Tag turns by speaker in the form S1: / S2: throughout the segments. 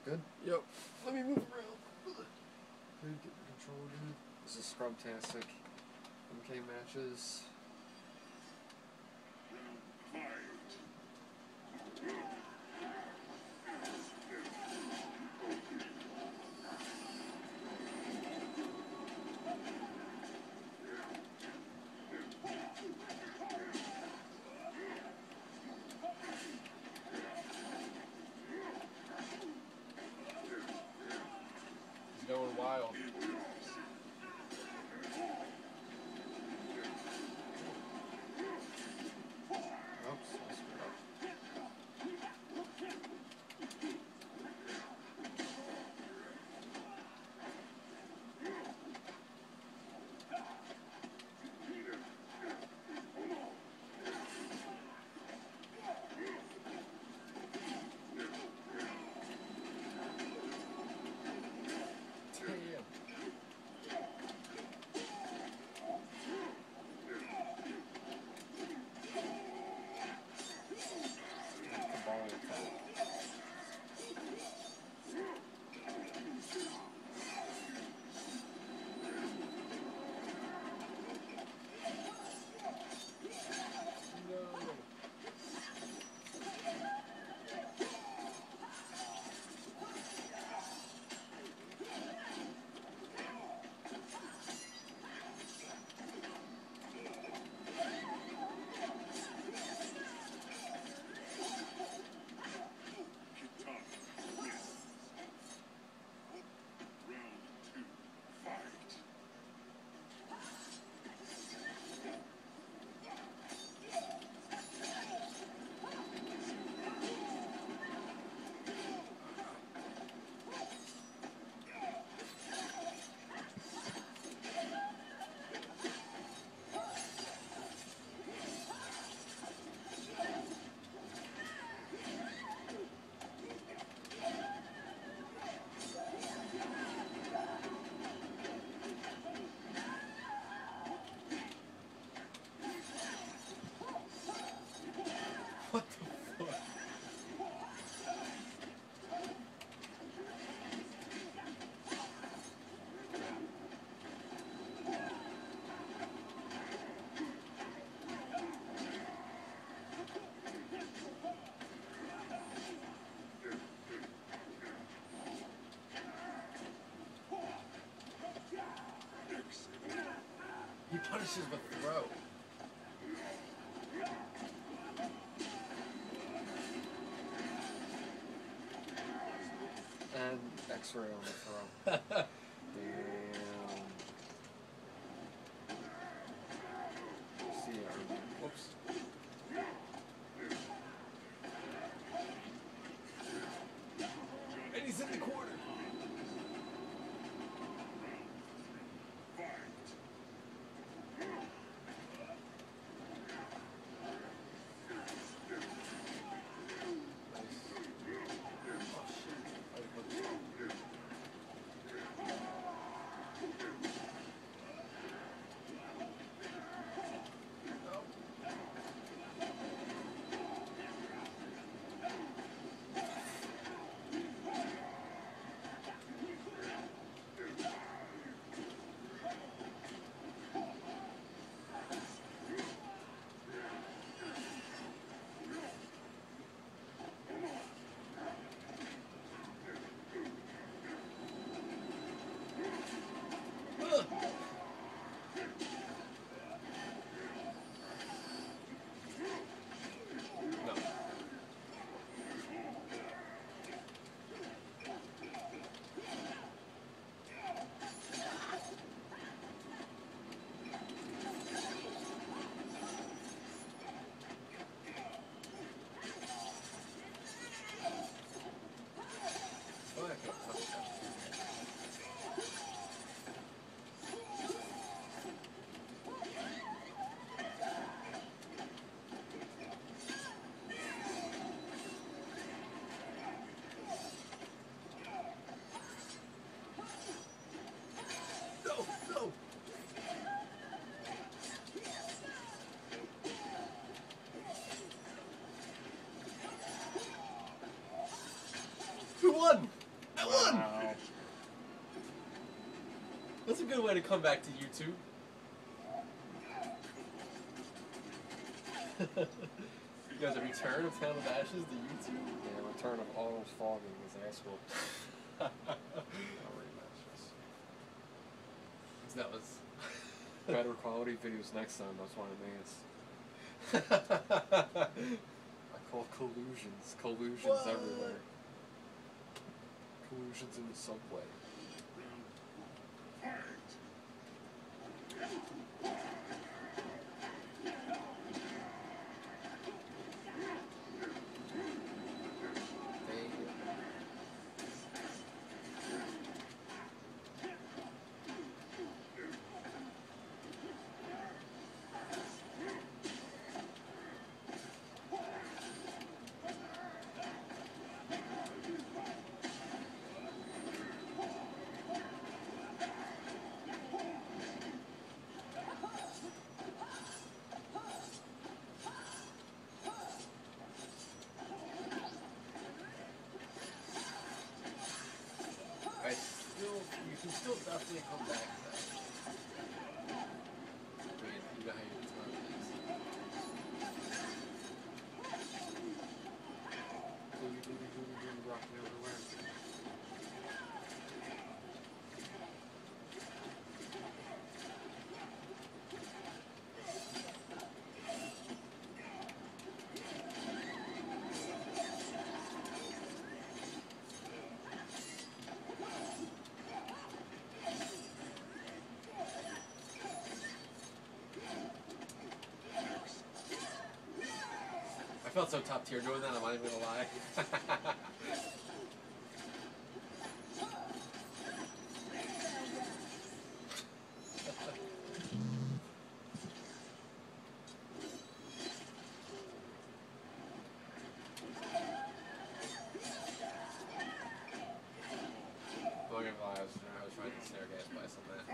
S1: Good?
S2: Yep. Let me move around.
S1: Good, get the controller good.
S2: This is Scrubtastic. MK matches. He's going wild. Oops, I screwed up. Damn. The ball attack. No. What the fuck? He punishes with throw. And X-ray on the throw. Damn. See ya. Whoops. And he's in the corner. No! 2-1!
S1: I won!
S2: Wow.
S3: That's a good way to come back to YouTube. You guys, a return of Town of Ashes to YouTube?
S2: Yeah, return of autumnsfall getting his ass whooped. I'll rematch this.
S3: That was
S2: Better quality videos next time, that's what I mean. I call collusions. Collusions everywhere. Collusions in the subway.
S3: You can still definitely come back to that. I mean, you got how your time is.
S2: Rock me everywhere.
S3: I felt so top tier doing that, I'm not even gonna lie. I'm not gonna lie, I was trying to snare gas bias on that.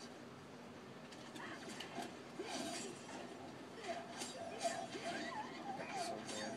S2: So bad.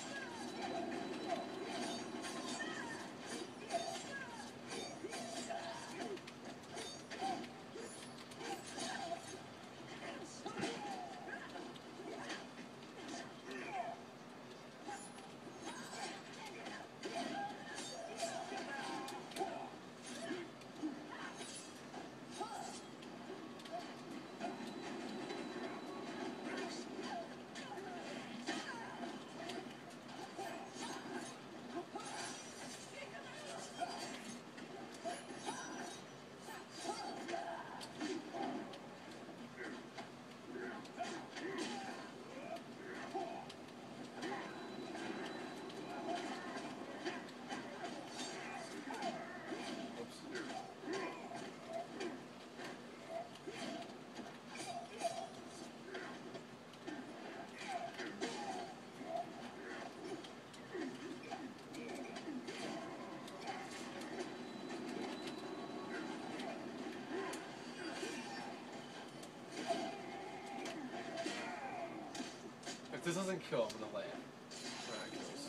S3: If this doesn't kill, I'm gonna laugh.
S2: Alright, kills.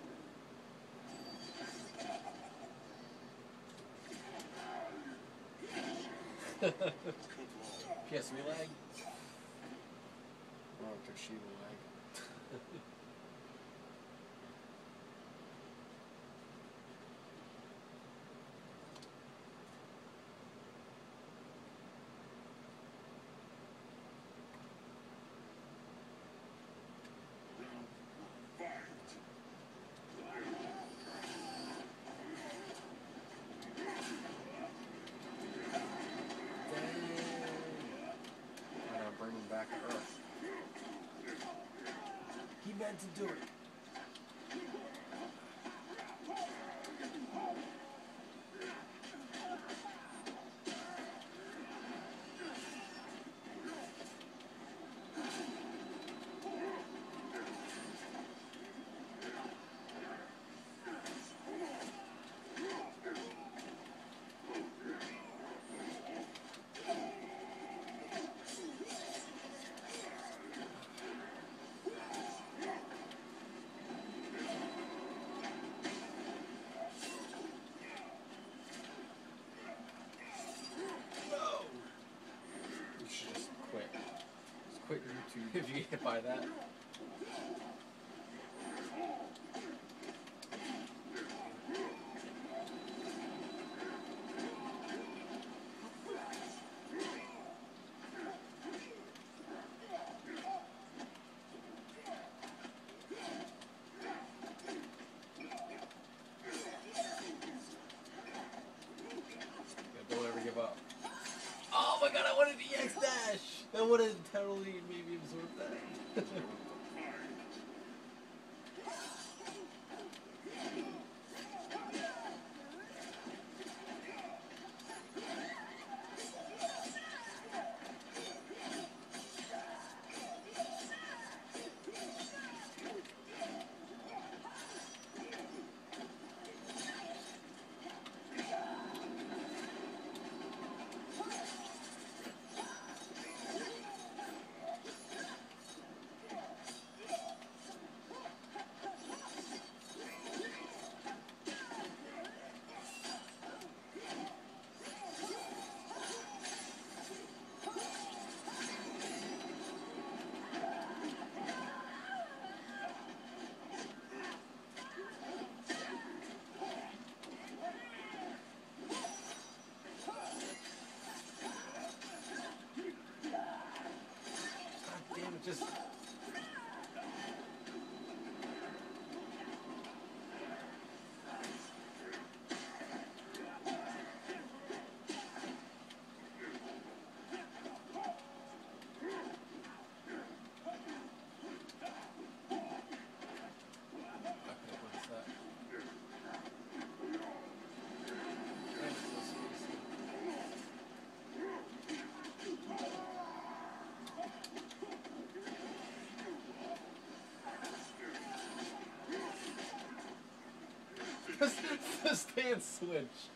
S3: Okay. PS3 lag?
S2: Oh, Toshiba lag. And I'm bringing back Earth.
S3: He meant to do it. try that. Yeah, don't ever give up. Oh my god, I wanted the EX dash! That would have totally made me absorb that. God damn it, just... The stand switch.